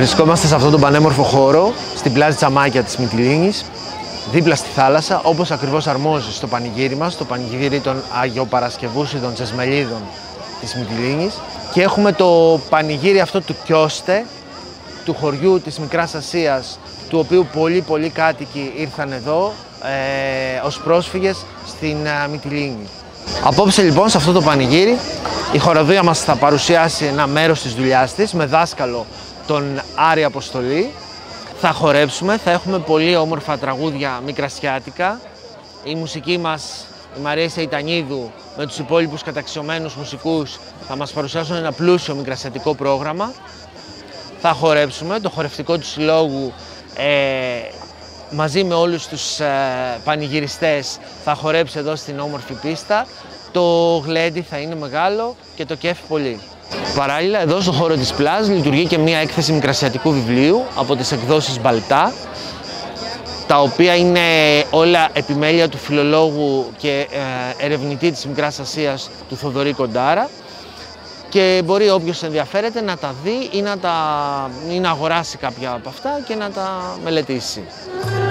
Βρισκόμαστε σε αυτόν τον πανέμορφο χώρο, στην πλάζ Τσαμάκια της Μυτιλήνης, δίπλα στη θάλασσα, όπως ακριβώς αρμόζει στο πανηγύρι μας, το πανηγύρι των Αγιοπαρασκευούσιδων Τσεσμελίδων της Μυτιλήνης. Και έχουμε το πανηγύρι αυτό του Κιώστε, του χωριού της Μικράς Ασίας, του οποίου πολλοί κάτοικοι ήρθαν εδώ ως πρόσφυγες στην Μυτιλήνη. Απόψε λοιπόν σε αυτό το πανηγύρι η χοροδία μας θα παρουσιάσει ένα μέρος της δουλειάς της με δάσκαλο τον Άρη Αποστολή. Θα χορέψουμε, θα έχουμε πολύ όμορφα τραγούδια μικρασιάτικα. Η μουσική μας, η Μαρία Σεϊτανίδου, με τους υπόλοιπους καταξιωμένους μουσικούς θα μας παρουσιάσουν ένα πλούσιο μικρασιατικό πρόγραμμα. Θα χορέψουμε, το χορευτικό του συλλόγου μαζί με όλους τους πανηγυριστές θα χορέψει εδώ στην όμορφη πίστα. Το γλέντι θα είναι μεγάλο και το κέφι πολύ. Παράλληλα, εδώ στο χώρο της πλάζ λειτουργεί και μία έκθεση μικρασιατικού βιβλίου από τις εκδόσεις Μπαλτά, τα οποία είναι όλα επιμέλεια του φιλολόγου και ερευνητή της Μικράς Ασίας, του Θοδωρή Κοντάρα, και μπορεί όποιος ενδιαφέρεται να τα δει ή να αγοράσει κάποια από αυτά και να τα μελετήσει.